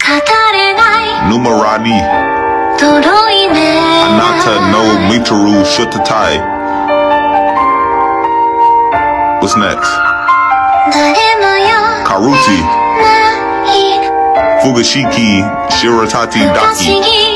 Numerani Anata no Mitaru Shutatai. What's next? Karuti Fugashiki Shiratati Daki.